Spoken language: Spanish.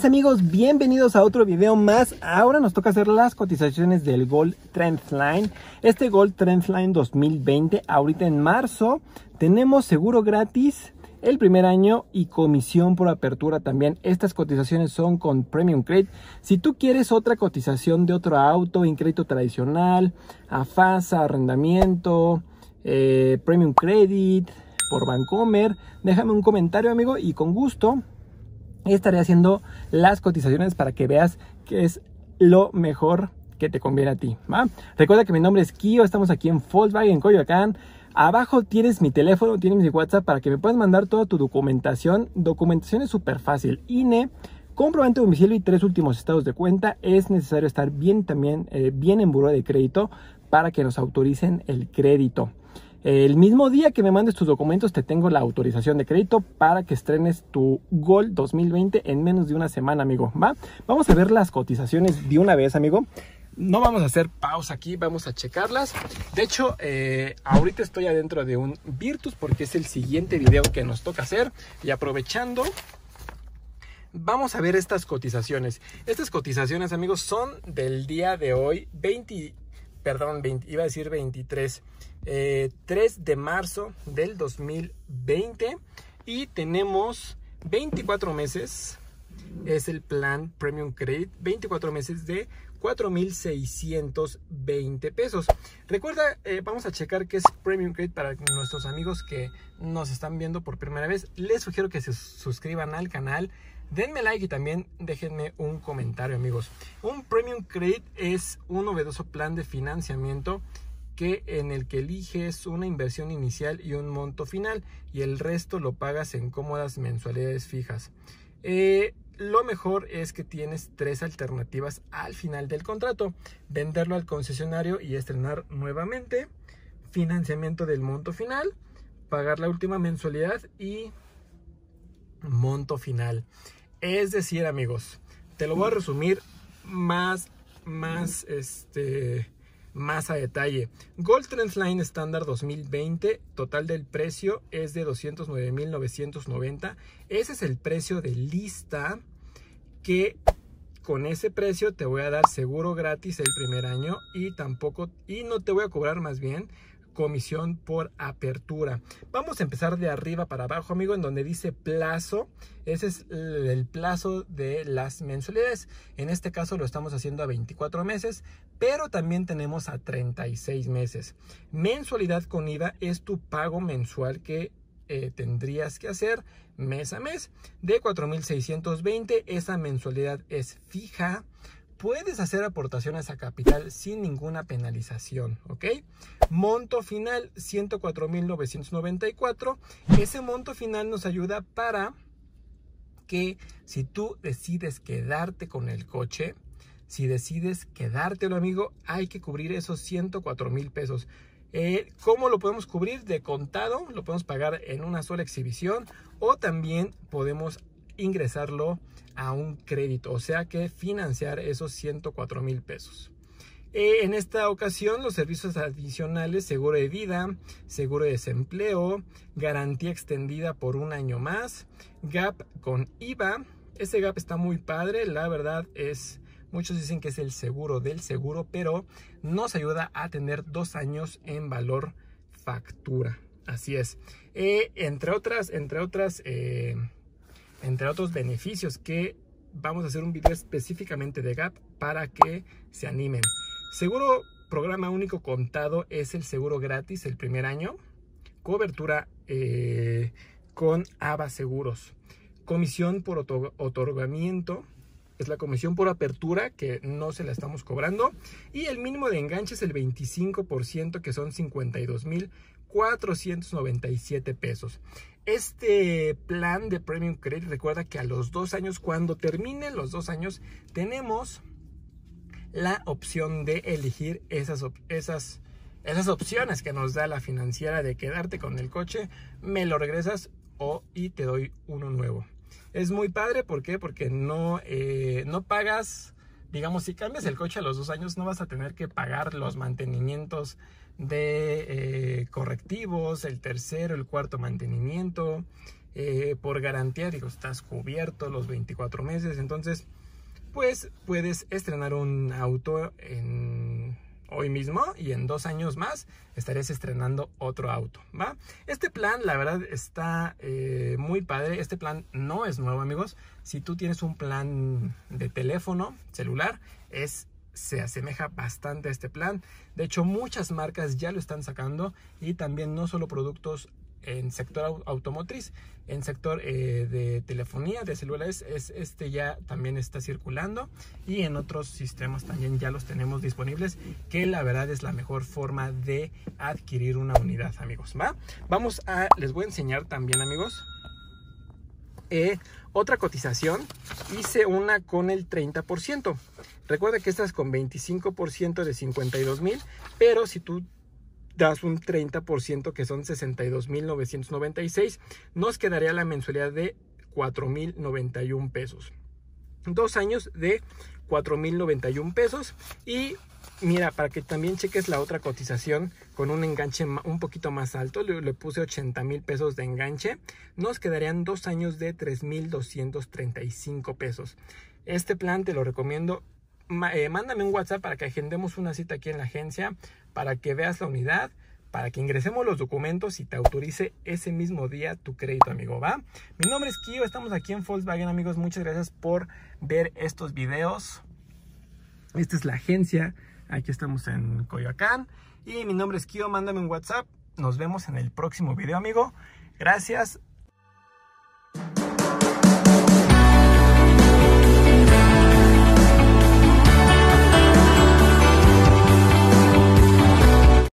amigos, bienvenidos a otro video más. Ahora nos toca hacer las cotizaciones del Gold Trendline. Este Gold Trendline 2020, ahorita en marzo, tenemos seguro gratis el primer año y comisión por apertura también. Estas cotizaciones son con Premium Credit. Si tú quieres otra cotización de otro auto en crédito tradicional, AFASA, arrendamiento, Premium Credit, por Bancomer, déjame un comentario, amigo, y con gusto estaré haciendo las cotizaciones para que veas que es lo mejor que te conviene a ti, ¿va? Recuerda que mi nombre es Kio, estamos aquí en Volkswagen, en Coyoacán. Abajo tienes mi teléfono, tienes mi WhatsApp para que me puedas mandar toda tu documentación. Documentación es súper fácil: INE, comprobante de domicilio y 3 últimos estados de cuenta. Es necesario estar bien también, bien en buró de crédito para que nos autoricen el crédito. El mismo día que me mandes tus documentos te tengo la autorización de crédito para que estrenes tu Gold 2020 en menos de una semana, amigo, ¿va? Vamos a ver las cotizaciones de una vez, amigo. No vamos a hacer pausa aquí, vamos a checarlas. De hecho, ahorita estoy adentro de un Virtus porque es el siguiente video que nos toca hacer. Y aprovechando, vamos a ver estas cotizaciones. Estas cotizaciones, amigos, son del día de hoy, 23, 3 de marzo del 2020, y tenemos 24 meses, es el plan Premium Credit, 24 meses de 4,620 pesos. Recuerda, vamos a checar qué es Premium Credit para nuestros amigos que nos están viendo por primera vez. Les sugiero que se suscriban al canal, denme like y también déjenme un comentario, amigos. Un Premium Credit es un novedoso plan de financiamiento en el que eliges una inversión inicial y un monto final, y el resto lo pagas en cómodas mensualidades fijas. Lo mejor es que tienes 3 alternativas al final del contrato: venderlo al concesionario y estrenar nuevamente, financiamiento del monto final, pagar la última mensualidad y monto final. Es decir, amigos, te lo voy a resumir más a detalle. Gold Trendline estándar 2020, total del precio es de 209,990. Ese es el precio de lista, que con ese precio te voy a dar seguro gratis el primer año y no te voy a cobrar, más bien, comisión por apertura. Vamos a empezar de arriba para abajo, amigo, en donde dice plazo. Ese es el plazo de las mensualidades. En este caso lo estamos haciendo a 24 meses, pero también tenemos a 36 meses. Mensualidad con IVA es tu pago mensual que tendrías que hacer mes a mes, de 4,620. Esa mensualidad es fija. Puedes hacer aportaciones a capital sin ninguna penalización, ¿ok? Monto final, 104,994. Ese monto final nos ayuda para que, si tú decides quedarte con el coche, si decides quedártelo, amigo, hay que cubrir esos 104,000 pesos. ¿Cómo lo podemos cubrir? De contado, lo podemos pagar en una sola exhibición, o también podemos ingresarlo a un crédito, o sea que financiar esos 104,000 pesos. En esta ocasión, los servicios adicionales: seguro de vida, seguro de desempleo, garantía extendida por un año más, GAP con IVA. Ese GAP está muy padre, la verdad es, muchos dicen que es el seguro del seguro, pero nos ayuda a tener 2 años en valor factura. Así es. Entre otros beneficios, que vamos a hacer un video específicamente de GAP para que se animen. Seguro programa único contado es el seguro gratis el primer año. Cobertura con ABA Seguros. Comisión por otorgamiento es la comisión por apertura, que no se la estamos cobrando. Y el mínimo de enganche es el 25%, que son 52,497 pesos. Este plan de Premium Credit, recuerda que a los 2 años, cuando terminen los 2 años, tenemos la opción de elegir esas opciones que nos da la financiera, de quedarte con el coche, me lo regresas y te doy uno nuevo. Es muy padre. ¿Por qué? Porque no pagas, digamos, si cambias el coche a los 2 años, no vas a tener que pagar los mantenimientos de correctivos, el tercero, el cuarto mantenimiento, por garantía, digo, estás cubierto los 24 meses, entonces pues puedes estrenar un auto hoy mismo y en 2 años más estarías estrenando otro auto, ¿va? Este plan la verdad está muy padre. Este plan no es nuevo, amigos. Si tú tienes un plan de teléfono celular, se asemeja bastante a este plan. De hecho, muchas marcas ya lo están sacando, y también no solo productos en sector automotriz, en sector de telefonía, de celulares, ya también está circulando, y en otros sistemas también ya los tenemos disponibles, que la verdad es la mejor forma de adquirir una unidad, amigos, ¿va? Les voy a enseñar también, amigos, otra cotización. Hice una con el 30%. Recuerda que esta es con 25% de 52,000, pero si tú das un 30%, que son 62,996, nos quedaría la mensualidad de 4,091 pesos. 2 años de 4,091 pesos. Y mira, para que también cheques la otra cotización con un enganche un poquito más alto, le puse 80,000 pesos de enganche, nos quedarían 2 años de 3,235 pesos. Este plan te lo recomiendo. Mándame un WhatsApp para que agendemos una cita aquí en la agencia, para que veas la unidad, para que ingresemos los documentos y te autorice ese mismo día tu crédito, amigo, ¿va? Mi nombre es Kio, estamos aquí en Volkswagen, amigos. Muchas gracias por ver estos videos. Esta es la agencia, aquí estamos en Coyoacán, y mi nombre es Kio. Mándame un WhatsApp, nos vemos en el próximo video, amigo. Gracias.